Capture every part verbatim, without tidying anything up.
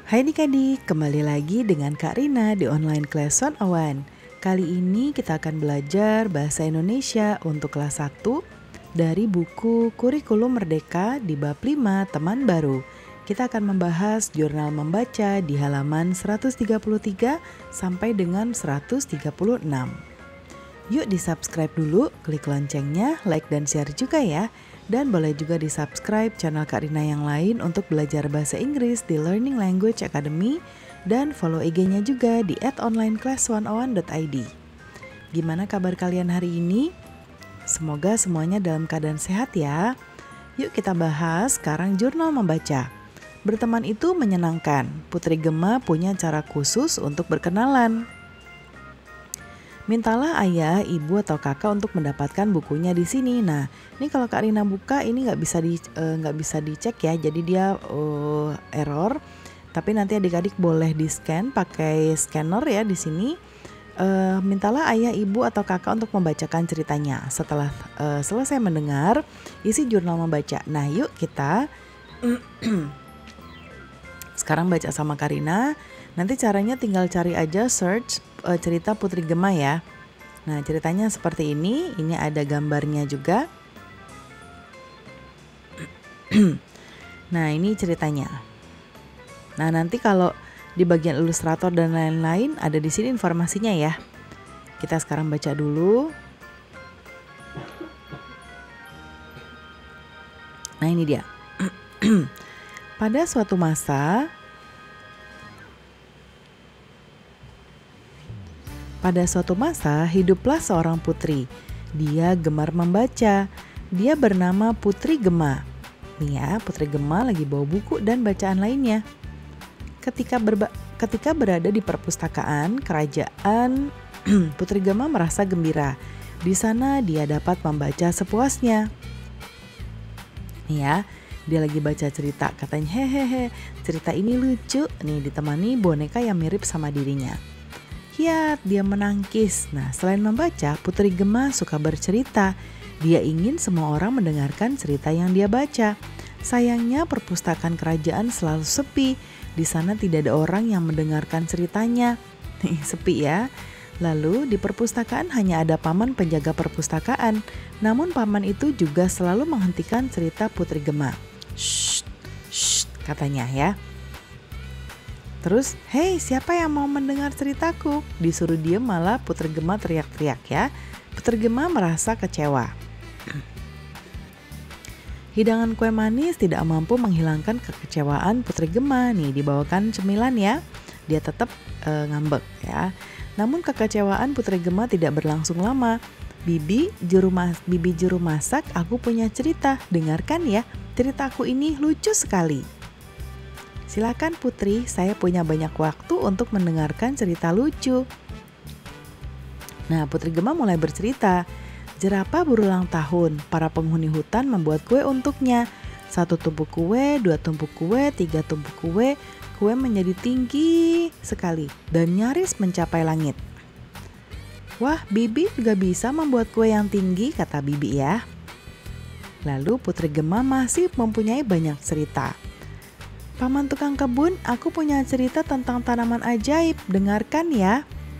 Hai adik-adik, kembali lagi dengan Kak Rina di online class one oh one. Kali ini kita akan belajar bahasa Indonesia untuk kelas satu dari buku Kurikulum Merdeka di bab lima Teman Baru. Kita akan membahas jurnal membaca di halaman seratus tiga puluh tiga sampai dengan seratus tiga puluh enam. Yuk di-subscribe dulu, klik loncengnya, like dan share juga ya. Dan boleh juga di-subscribe channel Kak Rina yang lain untuk belajar bahasa Inggris di Learning Language Academy. Dan follow I G-nya juga di at online class one oh one dot I D. Gimana kabar kalian hari ini? Semoga semuanya dalam keadaan sehat ya. Yuk kita bahas sekarang jurnal membaca. Berteman itu menyenangkan. Putri Gema punya cara khusus untuk berkenalan. Mintalah ayah, ibu atau kakak untuk mendapatkan bukunya di sini. Nah, ini kalau Kak Rina buka ini nggak bisa di nggak uh, bisa dicek ya. Jadi dia uh, error. Tapi nanti adik-adik boleh di scan pakai scanner ya di sini. Uh, mintalah ayah, ibu atau kakak untuk membacakan ceritanya. Setelah uh, selesai mendengar isi jurnal membaca. Nah, yuk kita sekarang baca sama Kak Rina. Nanti caranya tinggal cari aja search uh, cerita Putri Gema ya. Nah ceritanya seperti ini. Ini ada gambarnya juga. Nah ini ceritanya. Nah nanti kalau di bagian ilustrator dan lain-lain ada di sini informasinya ya. Kita sekarang baca dulu. Nah ini dia. Pada suatu masa Pada suatu masa, hiduplah seorang putri. Dia gemar membaca. Dia bernama Putri Gema. Nih ya, Putri Gema lagi bawa buku dan bacaan lainnya. Ketika, berba- ketika berada di perpustakaan kerajaan, Putri Gema merasa gembira. Di sana dia dapat membaca sepuasnya. Nih ya, dia lagi baca cerita. Katanya, hehehe, cerita ini lucu. Nih ditemani boneka yang mirip sama dirinya. Hiat, dia menangkis. Nah, selain membaca, Putri Gema suka bercerita. Dia ingin semua orang mendengarkan cerita yang dia baca. Sayangnya perpustakaan kerajaan selalu sepi. Di sana tidak ada orang yang mendengarkan ceritanya. Nih, sepi ya. Lalu di perpustakaan hanya ada paman penjaga perpustakaan. Namun paman itu juga selalu menghentikan cerita Putri Gema. Shh, shh, katanya ya. Terus, hei siapa yang mau mendengar ceritaku? Disuruh diem malah Putri Gema teriak-teriak ya. Putri Gema merasa kecewa. Hidangan kue manis tidak mampu menghilangkan kekecewaan Putri Gema. Nih dibawakan cemilan ya. Dia tetap e, ngambek ya. Namun kekecewaan Putri Gema tidak berlangsung lama. Bibi juru, mas- Bibi juru masak, aku punya cerita. Dengarkan ya, ceritaku ini lucu sekali. Silakan Putri, saya punya banyak waktu untuk mendengarkan cerita lucu. Nah, Putri Gema mulai bercerita. Jerapah berulang tahun, para penghuni hutan membuat kue untuknya. Satu tumpuk kue, dua tumpuk kue, tiga tumpuk kue. Kue menjadi tinggi sekali dan nyaris mencapai langit. Wah, Bibi juga bisa membuat kue yang tinggi, kata Bibi ya. Lalu Putri Gema masih mempunyai banyak cerita. Paman tukang kebun, aku punya cerita tentang tanaman ajaib. Dengarkan ya.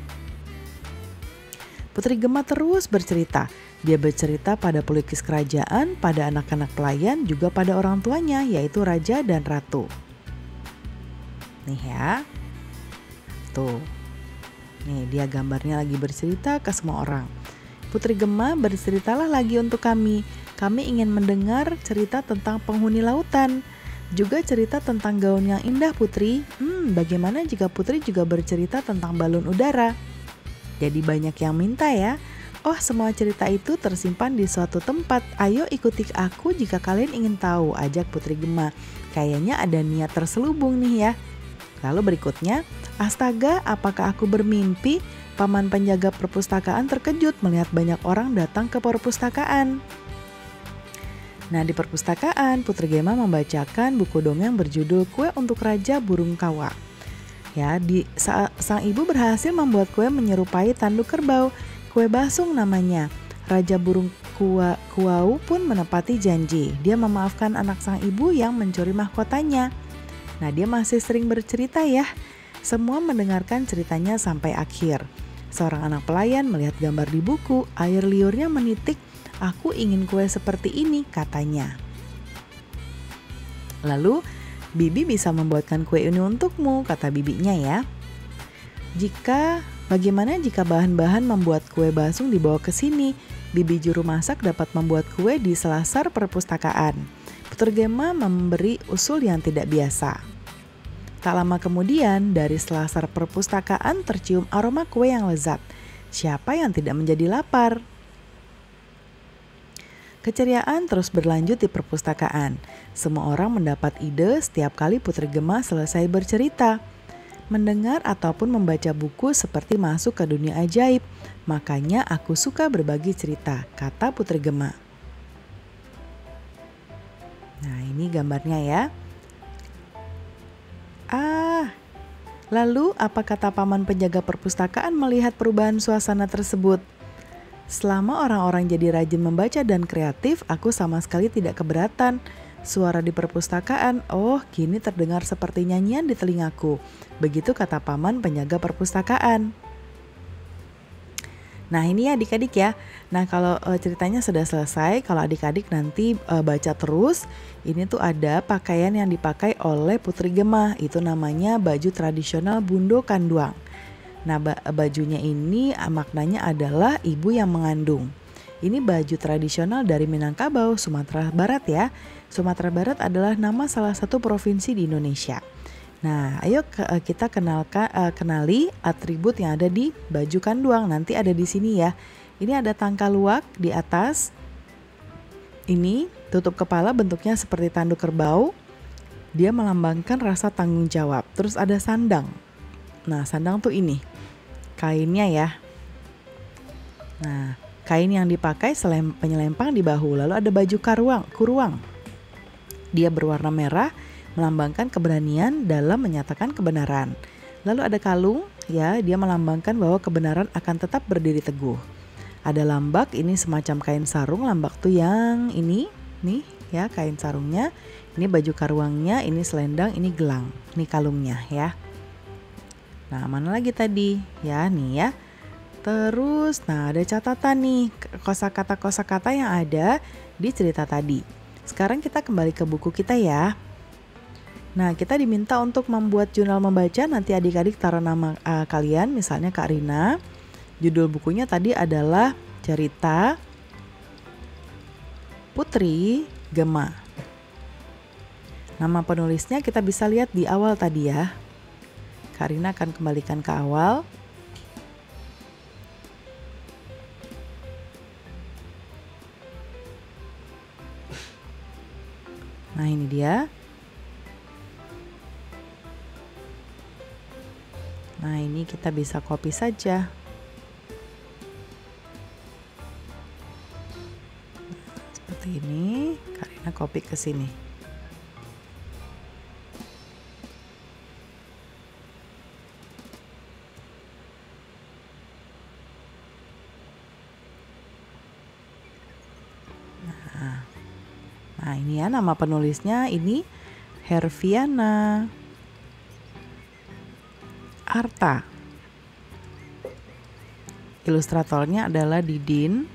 Putri Gema terus bercerita. Dia bercerita pada pelukis kerajaan, pada anak-anak pelayan, juga pada orang tuanya, yaitu raja dan ratu. Nih ya. Tuh. Nih dia gambarnya lagi bercerita ke semua orang. Putri Gema, berceritalah lagi untuk kami. Kami ingin mendengar cerita tentang penghuni lautan. Juga cerita tentang gaun yang indah Putri. Hmm, bagaimana jika Putri juga bercerita tentang balon udara? Jadi banyak yang minta ya. Oh, semua cerita itu tersimpan di suatu tempat. Ayo ikuti aku jika kalian ingin tahu, ajak Putri Gema. Kayaknya ada niat terselubung nih ya. Lalu berikutnya, astaga, apakah aku bermimpi? Paman penjaga perpustakaan terkejut melihat banyak orang datang ke perpustakaan. Nah di perpustakaan, Putri Gema membacakan buku dongeng berjudul Kue untuk Raja Burung Kawa. Ya, di sa- sang ibu berhasil membuat kue menyerupai tanduk kerbau. Kue basung namanya. Raja Burung Kua- Kuau pun menepati janji. Dia memaafkan anak sang ibu yang mencuri mahkotanya. Nah, dia masih sering bercerita ya. Semua mendengarkan ceritanya sampai akhir. Seorang anak pelayan melihat gambar di buku, air liurnya menitik, "Aku ingin kue seperti ini," katanya. Lalu, "Bibi bisa membuatkan kue ini untukmu," kata bibinya ya. Jika bagaimana jika bahan-bahan membuat kue basung dibawa ke sini? Bibi juru masak dapat membuat kue di selasar perpustakaan. Putri Gemma memberi usul yang tidak biasa. Tak lama kemudian, dari selasar perpustakaan tercium aroma kue yang lezat. Siapa yang tidak menjadi lapar? Keceriaan terus berlanjut di perpustakaan. Semua orang mendapat ide setiap kali Putri Gemma selesai bercerita. Mendengar ataupun membaca buku seperti masuk ke dunia ajaib. Makanya aku suka berbagi cerita, kata Putri Gemma. Nah, ini gambarnya ya. Ah, lalu apa kata paman penjaga perpustakaan melihat perubahan suasana tersebut? Selama orang-orang jadi rajin membaca dan kreatif, aku sama sekali tidak keberatan. Suara di perpustakaan, oh kini terdengar seperti nyanyian di telingaku. Begitu kata paman penjaga perpustakaan. Nah, ini ya adik-adik ya. Nah, kalau e, ceritanya sudah selesai, kalau adik-adik nanti e, baca terus, ini tuh ada pakaian yang dipakai oleh Putri Gemma. Itu namanya baju tradisional Bundo Kanduang. Nah, bajunya ini maknanya adalah ibu yang mengandung. Ini baju tradisional dari Minangkabau, Sumatera Barat ya. Sumatera Barat adalah nama salah satu provinsi di Indonesia. Nah, ayo kita kenalkan, kenali atribut yang ada di baju kanduang. Nanti ada di sini ya. Ini ada tangka luwak di atas. Ini tutup kepala bentuknya seperti tanduk kerbau. Dia melambangkan rasa tanggung jawab. Terus ada sandang. Nah, sandang tuh ini. Kainnya ya. Nah, kain yang dipakai selem, penyelempang di bahu. Lalu ada baju karuang, kuruang. Dia berwarna merah, melambangkan keberanian dalam menyatakan kebenaran. Lalu ada kalung, ya, dia melambangkan bahwa kebenaran akan tetap berdiri teguh. Ada lambak, ini semacam kain sarung. Lambak tuh yang ini, nih, ya, kain sarungnya. Ini baju karuangnya, ini selendang, ini gelang, ini kalungnya, ya. Nah, mana lagi tadi? Ya, nih ya. Terus, nah ada catatan nih, kosakata-kosakata yang ada di cerita tadi. Sekarang kita kembali ke buku kita ya. Nah, kita diminta untuk membuat jurnal membaca. Nanti adik-adik taruh nama uh, kalian, misalnya Kak Rina. Judul bukunya tadi adalah Cerita Putri Gemma. Nama penulisnya kita bisa lihat di awal tadi ya. Kak Rina akan kembalikan ke awal. Nah, ini dia. Nah, ini kita bisa copy saja. Seperti ini, Kak Rina copy ke sini. Nah, ini ya nama penulisnya, ini Herviana Arta. Ilustratornya adalah Didin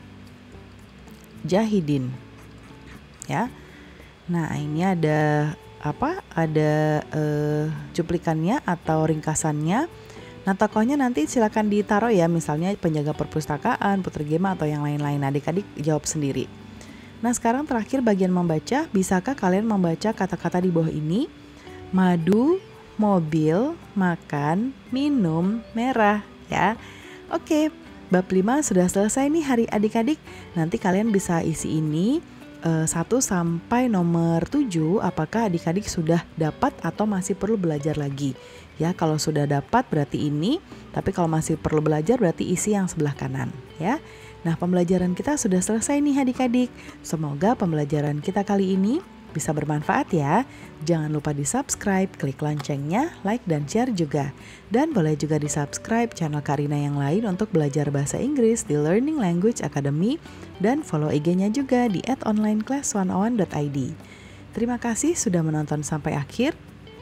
Jahidin. Ya. Nah, ini ada apa? Ada eh, cuplikannya atau ringkasannya. Nah, tokohnya nanti silakan ditaruh ya, misalnya penjaga perpustakaan, Putri Gemma atau yang lain-lain. Adik-adik jawab sendiri. Nah, sekarang terakhir bagian membaca. Bisakah kalian membaca kata-kata di bawah ini? Madu, mobil, makan, minum, merah, ya. Oke, bab lima sudah selesai nih hari adik-adik. Nanti kalian bisa isi ini uh, satu sampai nomor tujuh. Apakah adik-adik sudah dapat atau masih perlu belajar lagi? Ya, kalau sudah dapat berarti ini, tapi kalau masih perlu belajar berarti isi yang sebelah kanan, ya. Nah, pembelajaran kita sudah selesai nih adik-adik. Semoga pembelajaran kita kali ini bisa bermanfaat ya. Jangan lupa di subscribe, klik loncengnya, like dan share juga. Dan boleh juga di subscribe channel Kak Rina yang lain untuk belajar bahasa Inggris di Learning Language Academy. Dan follow I G-nya juga di at onlineclass seratus satu dot i d. Terima kasih sudah menonton sampai akhir.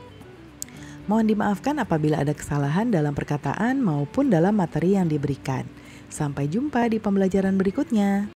Mohon dimaafkan apabila ada kesalahan dalam perkataan maupun dalam materi yang diberikan. Sampai jumpa di pembelajaran berikutnya.